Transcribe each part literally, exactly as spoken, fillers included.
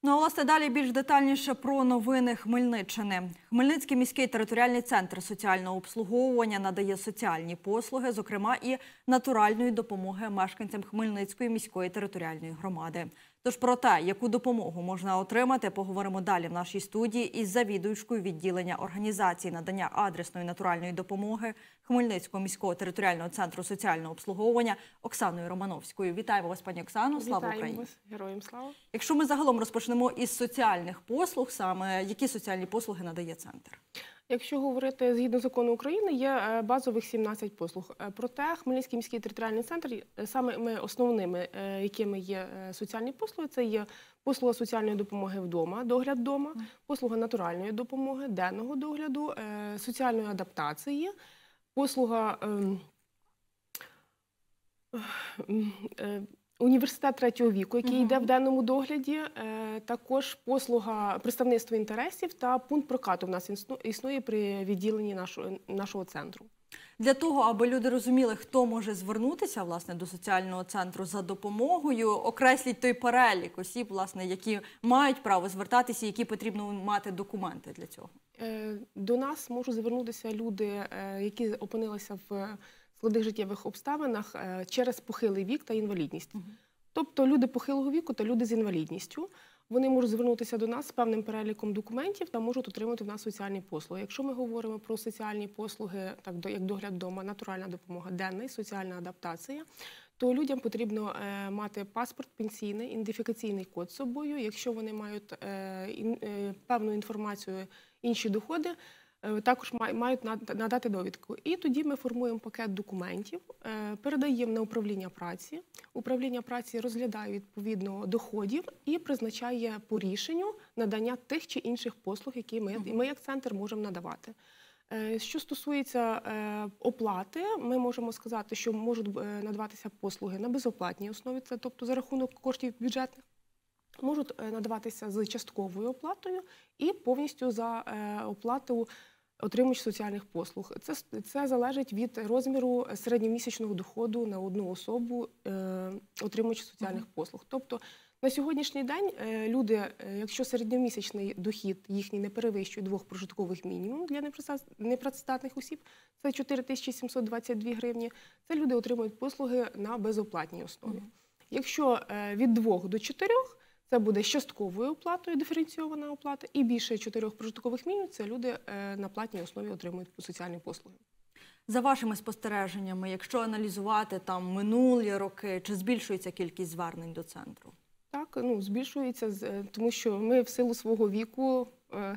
Ну, а власне, далі більш детальніше про новини Хмельниччини. Хмельницький міський територіальний центр соціального обслуговування надає соціальні послуги, зокрема і натуральної допомоги мешканцям Хмельницької міської територіальної громади. Тож про те, яку допомогу можна отримати, поговоримо далі в нашій студії із завідувачкою відділення організації надання адресної натуральної допомоги Хмельницького міського територіального центру соціального обслуговування Оксаною Романовською. Вітаємо вас, пані Оксано. Слава Україні! Вітаємо вас. Героям слава! Якщо ми загалом розпочнемо із соціальних послуг, саме які соціальні послуги надає центр? Якщо говорити згідно закону України, є базових сімнадцять послуг. Проте Хмельницький міський територіальний центр, саме основними, якими є соціальні послуги, це є послуга соціальної допомоги вдома, догляд вдома, послуга натуральної допомоги, денного догляду, соціальної адаптації, послуга університет третього віку, який йде в денному догляді, також послуга представництва інтересів та пункт прокату в нас існує при відділенні нашого, нашого центру. Для того, аби люди розуміли, хто може звернутися власне, до соціального центру за допомогою, окресліть той перелік осіб, власне, які мають право звертатися, які потрібно мати документи для цього. До нас можуть звернутися люди, які опинилися в складних життєвих обставинах через похилий вік та інвалідність. Uh-huh. Тобто люди похилого віку та люди з інвалідністю, вони можуть звернутися до нас з певним переліком документів та можуть отримати в нас соціальні послуги. Якщо ми говоримо про соціальні послуги, так як догляд вдома, натуральна допомога, денна і соціальна адаптація, то людям потрібно е, мати паспорт пенсійний, ідентифікаційний код з собою. Якщо вони мають е, ін, е, певну інформацію, інші доходи, також мають надати довідку. І тоді ми формуємо пакет документів, передаємо на управління праці. Управління праці розглядає відповідно доходів і призначає по рішенню надання тих чи інших послуг, які ми, ми як центр можемо надавати. Що стосується оплати, ми можемо сказати, що можуть надаватися послуги на безоплатній основі, це тобто за рахунок коштів бюджетних. Можуть надаватися з частковою оплатою і повністю за оплату отримувач соціальних послуг. Це, це залежить від розміру середньомісячного доходу на одну особу отримувача соціальних послуг. Тобто на сьогоднішній день люди, якщо середньомісячний дохід їхній не перевищує двох прожиткових мінімумів для непрацездатних осіб, це чотири тисячі сімсот двадцять дві гривні, це люди отримують послуги на безоплатній основі. Якщо від двох до чотирьох, це буде з частковою оплатою, диференційована оплата, і більше чотирьох прожиткових мінімумів – це люди на платній основі отримують соціальні послуги. За вашими спостереженнями, якщо аналізувати там минулі роки, чи збільшується кількість звернень до центру? Так, ну, збільшується, тому що ми в силу свого віку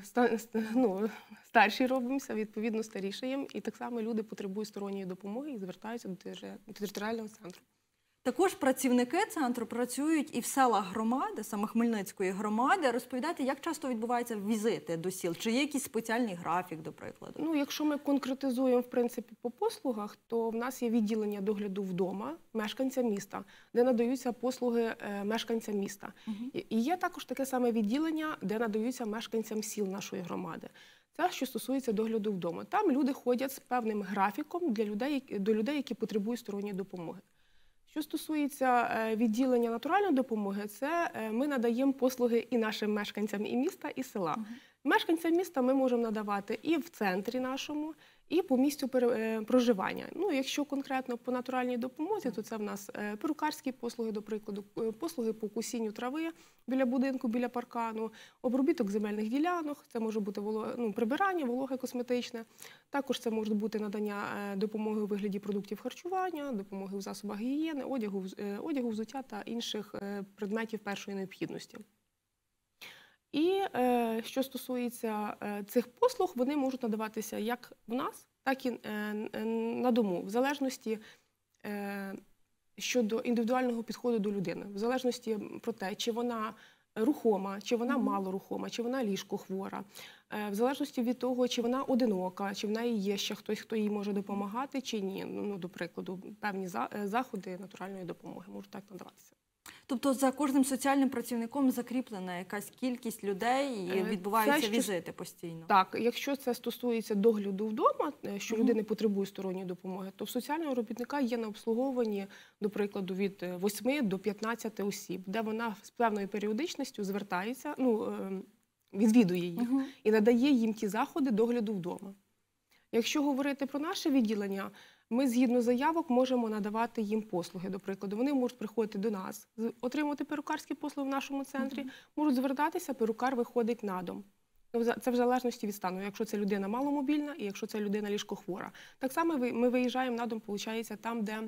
ну, старші робимося, відповідно старішаємо, і так само люди потребують сторонньої допомоги і звертаються до територіального центру. Також працівники центру працюють і в селах громади, саме Хмельницької громади. Розповідайте, як часто відбуваються візити до сіл? Чи є якийсь спеціальний графік, до прикладу? Ну, якщо ми конкретизуємо, в принципі, по послугах, то в нас є відділення догляду вдома мешканцям міста, де надаються послуги мешканцям міста. Угу. І є також таке саме відділення, де надаються мешканцям сіл нашої громади. Це, що стосується догляду вдома. Там люди ходять з певним графіком для людей, до людей, які потребують сторонньої допомоги. Що стосується відділення натуральної допомоги, це ми надаємо послуги і нашим мешканцям і міста, і села. Uh-huh. Мешканцям міста ми можемо надавати і в центрі нашому, і по місцю проживання. Ну, якщо конкретно по натуральній допомозі, то це в нас перукарські послуги, до прикладу, послуги по косінню трави біля будинку, біля паркану, обробіток земельних ділянок, це може бути ну, прибирання, вологе косметичне. Також це може бути надання допомоги у вигляді продуктів харчування, допомоги у засобах гігієни, одягу, одягу, взуття та інших предметів першої необхідності. І е, що стосується е, цих послуг, вони можуть надаватися як в нас, так і е, на дому, в залежності е, щодо індивідуального підходу до людини, в залежності про те, чи вона рухома, чи вона малорухома, чи вона ліжкохвора, е, в залежності від того, чи вона одинока, чи в неї є ще хтось, хто їй може допомагати, чи ні. Ну, до прикладу, певні заходи натуральної допомоги можуть так надаватися. Тобто за кожним соціальним працівником закріплена якась кількість людей і Е, відбуваються це що- візити постійно? Так, якщо це стосується догляду вдома, е, що Мгм. людина потребує сторонньої допомоги, то в соціального робітника є на обслуговуванні, до прикладу, від е, восьми до п'ятнадцяти осіб, де вона з певною періодичністю звертається, ну, е, відвідує їх Мгм. і надає їм ті заходи догляду вдома. Якщо говорити про наше відділення, ми згідно заявок можемо надавати їм послуги. До прикладу, вони можуть приходити до нас, з- отримувати перукарські послуги в нашому центрі, можуть звертатися, перукар виходить на дом. Ну, за- це в залежності від стану, якщо це людина маломобільна і якщо це людина ліжкохвора. Так само ви- ми виїжджаємо на дом, виходить, там, де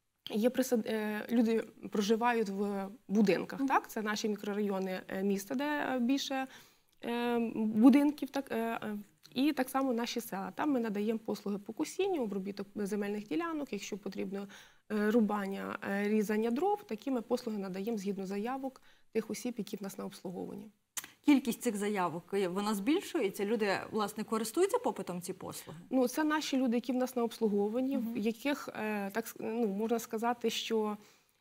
є присад... е, люди проживають в будинках. Мгм. Так? Це наші мікрорайони е, міста, де е, більше е, будинків. Так, е, е, і так само наші села. Там ми надаємо послуги по косінню, обробіток земельних ділянок, якщо потрібно е, рубання, е, різання дров, такі ми послуги надаємо згідно заявок тих осіб, які в нас на обслуговуванні. Кількість цих заявок, е, вона збільшується? Люди, власне, користуються попитом ці послуги? Ну, це наші люди, які в нас на обслуговуванні, Мгм. в яких, е, так с- ну, можна сказати, що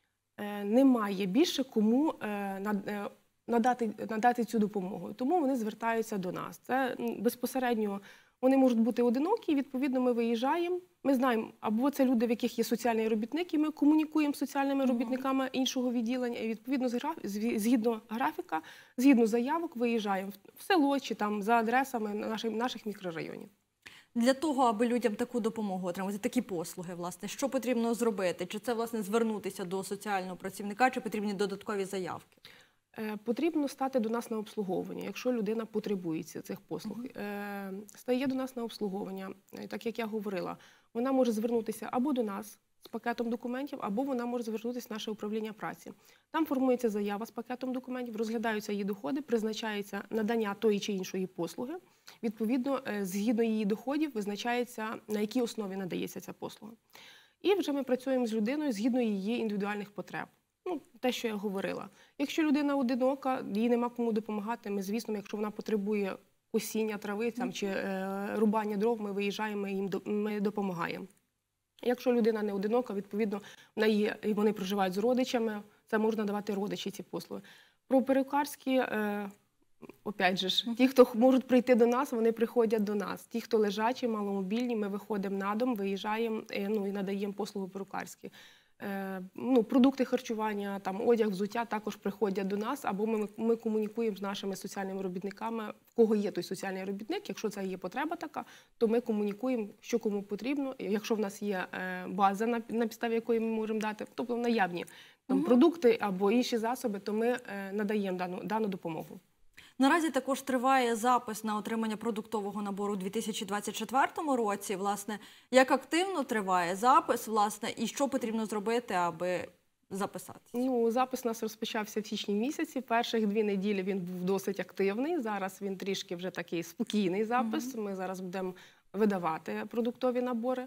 е, немає більше кому е, над- е, надати, надати цю допомогу. Тому вони звертаються до нас. Це м, безпосередньо вони можуть бути одинокі, і, відповідно, ми виїжджаємо. Ми знаємо, або це люди, в яких є соціальний робітник, і ми комунікуємо з соціальними Мгм. робітниками іншого відділення, і, відповідно, з граф- згі- згідно графіка, згідно заявок, виїжджаємо в- в село чи там за адресами наших, наших мікрорайонів. Для того, аби людям таку допомогу отримати, такі послуги, власне, що потрібно зробити? Чи це, власне, звернутися до соціального працівника, чи потрібні додаткові заявки? Е, Потрібно стати до нас на обслуговування, якщо людина потребує ці- цих послуг. Е, Стає до нас на обслуговування, е, так як я говорила, вона може звернутися або до нас з пакетом документів, або вона може звернутися в наше управління праці. Там формується заява з пакетом документів, розглядаються її доходи, призначається надання тої чи іншої послуги. Відповідно, е, згідно її доходів визначається, на якій основі надається ця послуга. І вже ми працюємо з людиною згідно її індивідуальних потреб. Ну, те, що я говорила. Якщо людина одинока, їй нема кому допомагати, ми, звісно, якщо вона потребує косіння трави там, чи е, рубання дров, ми виїжджаємо, ми їм до- ми допомагаємо. Якщо людина не одинока, відповідно, вона є, і вони проживають з родичами, це можна давати родичі ці послуги. Про перукарські, е, опять же ж, ті, хто х- можуть прийти до нас, вони приходять до нас. Ті, хто лежачі, маломобільні, ми виходимо на дом, виїжджаємо, е, ну, і надаємо послуги перукарські. Е, ну, продукти харчування, там, одяг, взуття також приходять до нас, або ми, ми комунікуємо з нашими соціальними робітниками, в кого є той соціальний робітник. Якщо це є потреба така, то ми комунікуємо, що кому потрібно. Якщо в нас є е, база, на, на підставі якої ми можемо дати, тобто наявні там, Мгм. продукти або інші засоби, то ми е, надаємо дану, дану допомогу. Наразі також триває запис на отримання продуктового набору у дві тисячі двадцять четвертому році. Власне, як активно триває запис, власне, і що потрібно зробити, аби записатися? Ну, запис у нас розпочався в січні місяці. Перших дві неділі він був досить активний. Зараз він трішки вже такий спокійний запис. Ми зараз будемо видавати продуктові набори.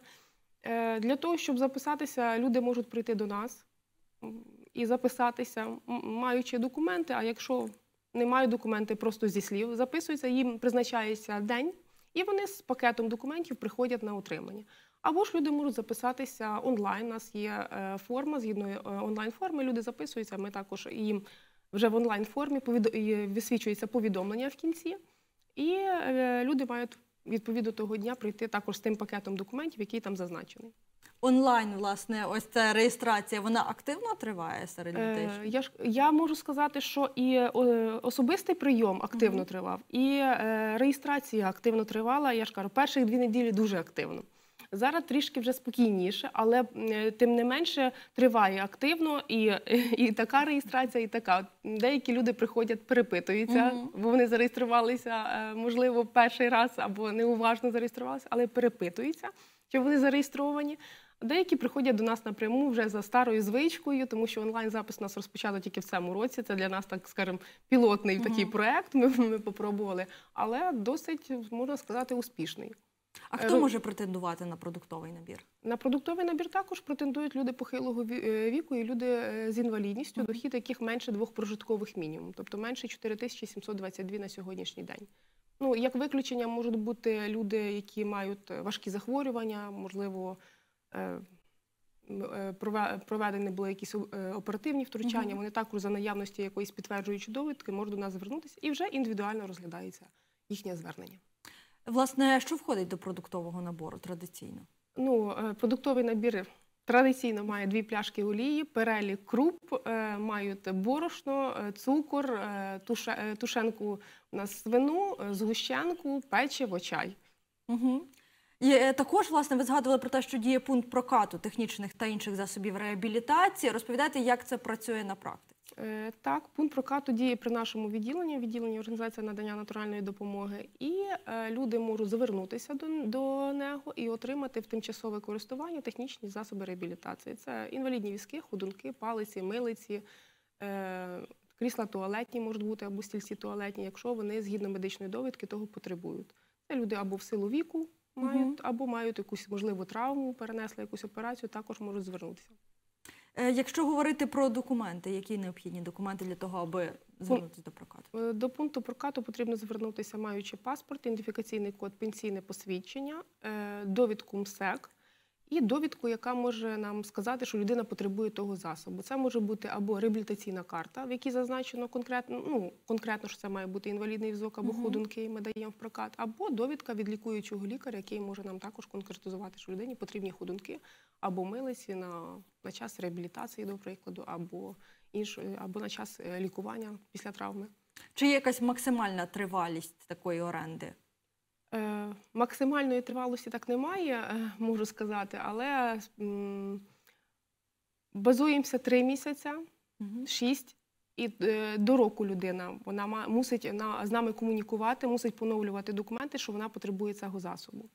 Е, Для того, щоб записатися, люди можуть прийти до нас м, і записатися, м, маючи документи, а якщо не мають документи, просто зі слів записуються, їм призначається день, і вони з пакетом документів приходять на отримання. Або ж люди можуть записатися онлайн. У нас є е, форма, згідно е, онлайн-форми, люди записуються, ми також їм вже в онлайн-формі повідо- і висвічується повідомлення в кінці, і е, люди мають відповідно того дня прийти також з тим пакетом документів, який там зазначений. Онлайн, власне, ось ця реєстрація, вона активно триває серед людей? Е, я, ж, я можу сказати, що і е, особистий прийом активно Мгм. тривав, і е, реєстрація активно тривала. Я ж кажу, перших дві неділі дуже активно. Зараз трішки вже спокійніше, але е, тим не менше триває активно і, і така реєстрація, і така. Деякі люди приходять, перепитуються, Мгм. бо вони зареєструвалися, е, можливо, перший раз або неуважно зареєструвалися, але перепитуються, чи вони зареєстровані. Деякі приходять до нас напряму вже за старою звичкою, тому що онлайн-запис у нас розпочато тільки в цьому році. Це для нас, так скажемо, пілотний Мгм. такий проект, ми, ми попробували, але досить, можна сказати, успішний. А хто Ро- може претендувати на продуктовий набір? На продуктовий набір також претендують люди похилого ві- е, віку і люди е, з інвалідністю, Мгм. дохід яких менше двох прожиткових мінімум, тобто менше чотири тисячі сімсот двадцять два на сьогоднішній день. Ну, як виключення можуть бути люди, які мають важкі захворювання, можливо, е, е, прове- проведені були якісь е, оперативні втручання, Мгм. вони також за наявності якоїсь підтверджуючої довідки можуть до нас звернутися і вже індивідуально розглядається їхнє звернення. Власне, що входить до продуктового набору традиційно? Ну, е, продуктовий набір традиційно має дві пляшки олії, перелік круп, е, мають борошно, е, цукор, е, туше- е, тушенку на свину, е, згущенку, печиво, чай. Угу. І е, також, власне, ви згадували про те, що діє пункт прокату технічних та інших засобів реабілітації. Розповідайте, як це працює на практиці. Е, Так, пункт прокату діє при нашому відділенні, відділенні організації надання натуральної допомоги, і е, люди можуть звернутися до, до нього і отримати в тимчасове користування технічні засоби реабілітації. Це інвалідні візки, ходунки, палиці, милиці, е, крісла туалетні можуть бути або стільці туалетні, якщо вони згідно медичної довідки того потребують. Це люди або в силу віку мають, Мгм. або мають якусь можливу травму, перенесли якусь операцію, також можуть звернутися. Е, Якщо говорити про документи, які необхідні документи для того, аби звернутися до прокату? Е, До пункту прокату потрібно звернутися, маючи паспорт, ідентифікаційний код, пенсійне посвідчення, е, довідку МСЕК і довідку, яка може нам сказати, що людина потребує того засобу. Це може бути або реабілітаційна карта, в якій зазначено конкретно, ну, конкретно, що це має бути інвалідний візок або Мгм. ходунки, ми даємо в прокат, або довідка від лікуючого лікаря, який може нам також конкретизувати, що людині потрібні ходунки або милиці на, на час реабілітації, до прикладу, або, іншої, або на час е, лікування після травми. Чи є якась максимальна тривалість такої оренди? Е, Максимальної тривалості так немає, е, можу сказати, але м, базуємося три місяці, Мгм. шість, і е, до року людина вона ма- мусить на, з нами комунікувати, мусить поновлювати документи, що вона потребує цього засобу.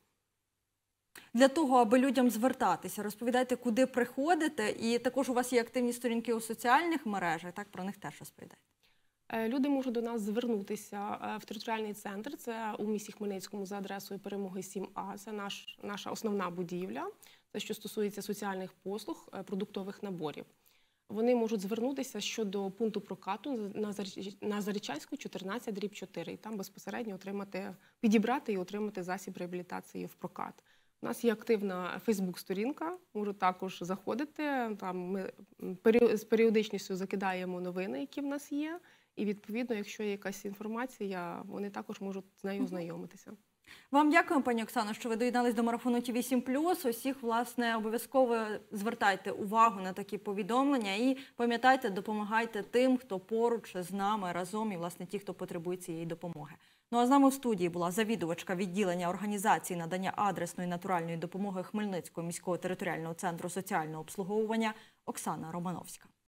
Для того, аби людям звертатися, розповідайте, куди приходите, і також у вас є активні сторінки у соціальних мережах, так, про них теж розповідайте. Е, Люди можуть до нас звернутися е, в територіальний центр, це у місті Хмельницькому за адресою Перемоги сім А, це наш, наша основна будівля, це що стосується соціальних послуг, е, продуктових наборів. Вони можуть звернутися щодо пункту прокату на Заріч- на Зарічанську чотирнадцять дріб чотири, і там безпосередньо отримати, підібрати і отримати засіб реабілітації в прокат. У нас є активна Фейсбук-сторінка, можуть також заходити. Там ми м, періо- з періодичністю закидаємо новини, які в нас є. І, відповідно, якщо є якась інформація, вони також можуть з нею Мгм. ознайомитися. Вам дякую, пані Оксано, що ви доєднались до марафону Ті вісім плюс. Усіх, власне, обов'язково звертайте увагу на такі повідомлення і пам'ятайте, допомагайте тим, хто поруч з нами разом і, власне, ті, хто потребує цієї допомоги. Ну а з нами в студії була завідувачка відділення організації надання адресної натуральної допомоги Хмельницького міського територіального центру соціального обслуговування Оксана Романовська.